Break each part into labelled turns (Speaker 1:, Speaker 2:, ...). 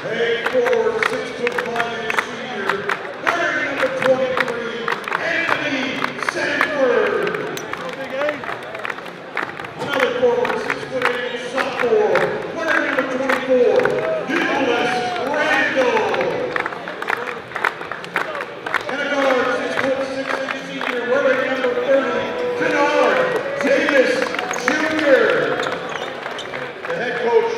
Speaker 1: Head forward, 6'5" senior, wearing number 23, Anthony Sanford. Another forward, 6'8" sophomore, wearing number 24, Nicholas Randall. And a guard, 6'6" senior, wearing number 30, Kennard Davis Jr. The head coach.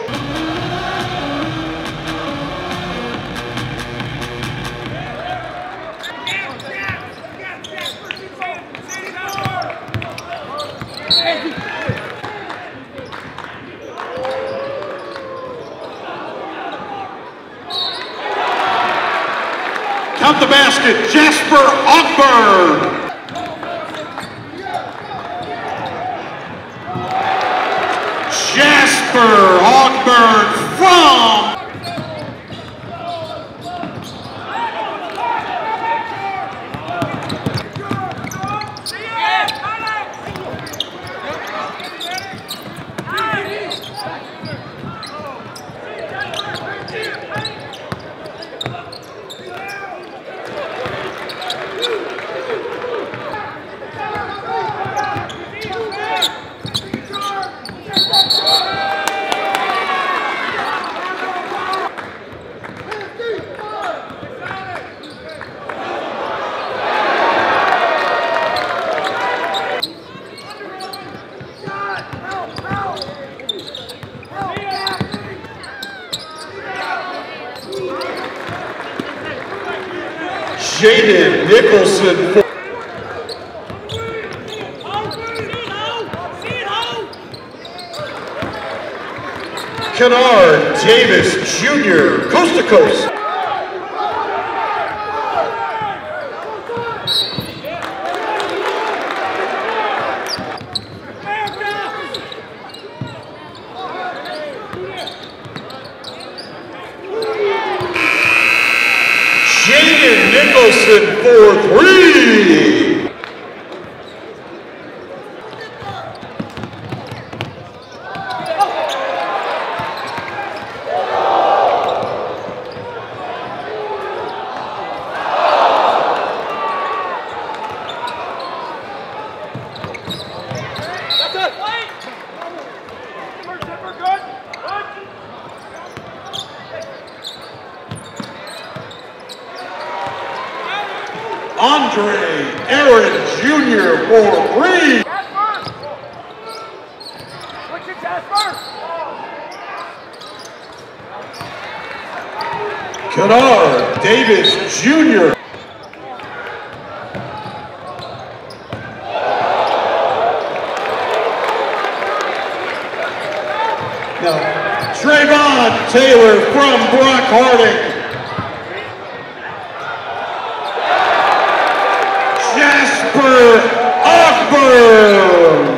Speaker 1: Count the basket, Jasper Ogburn. Jasper Ogburn from Jaden Nicholson. Kennard Davis Jr., coast to coast. Jaden Nicholson for three. Andre Aaron Jr. for three. Kennard Davis Jr. Now, Trayvon Taylor from Brock Harding. Jasper Ogburn.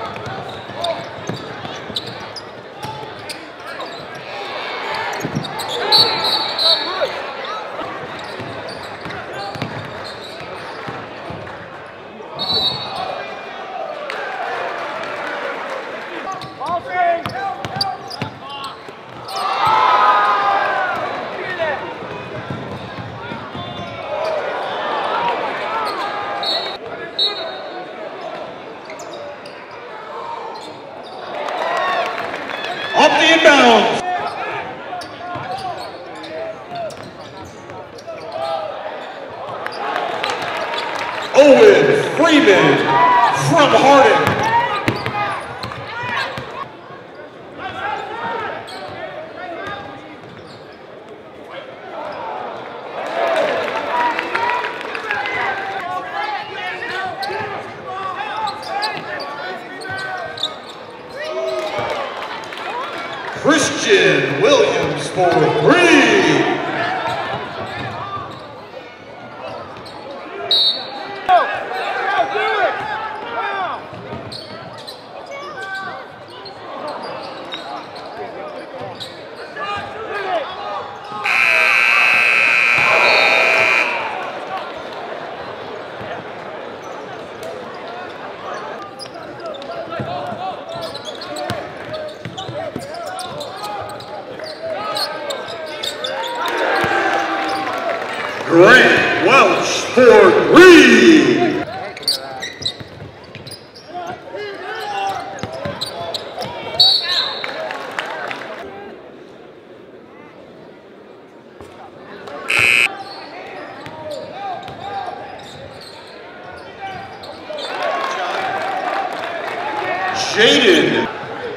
Speaker 1: Off the inbounds. Owen Freeman from Harding. Christian Williams for three. Grant Welch for 3. Jaden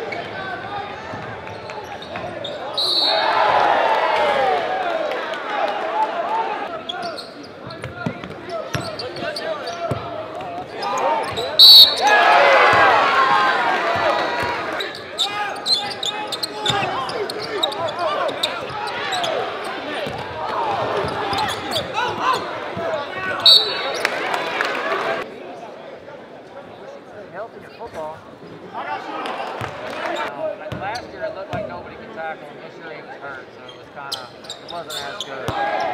Speaker 2: helping your football. Last year it looked like nobody could tackle him. This year he was hurt, so it was it wasn't as good.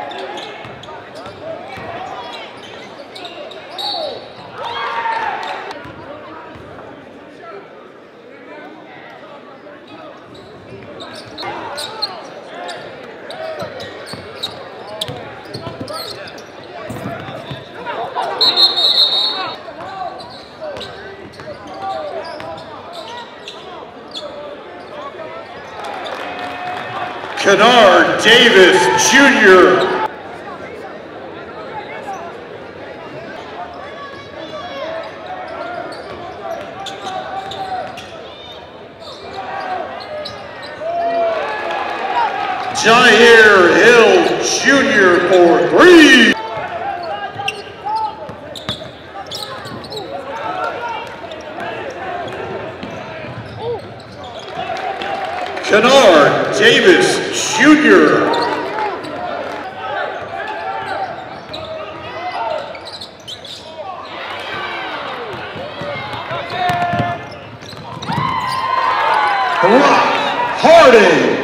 Speaker 1: Kennard Davis Jr. Jair Hill Jr. for 3. Kennard Davis Jr. Brock Harding.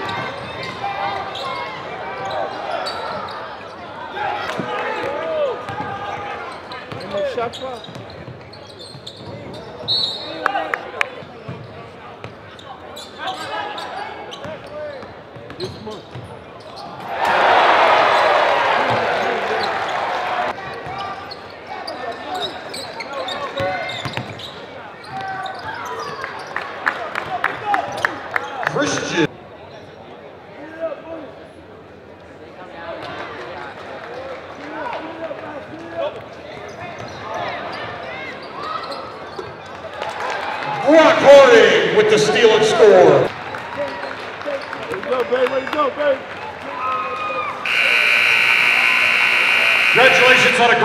Speaker 1: Christian Brock Harding with the steal and score.
Speaker 3: Let's go, babe. Let's go, babe.
Speaker 1: Congratulations on a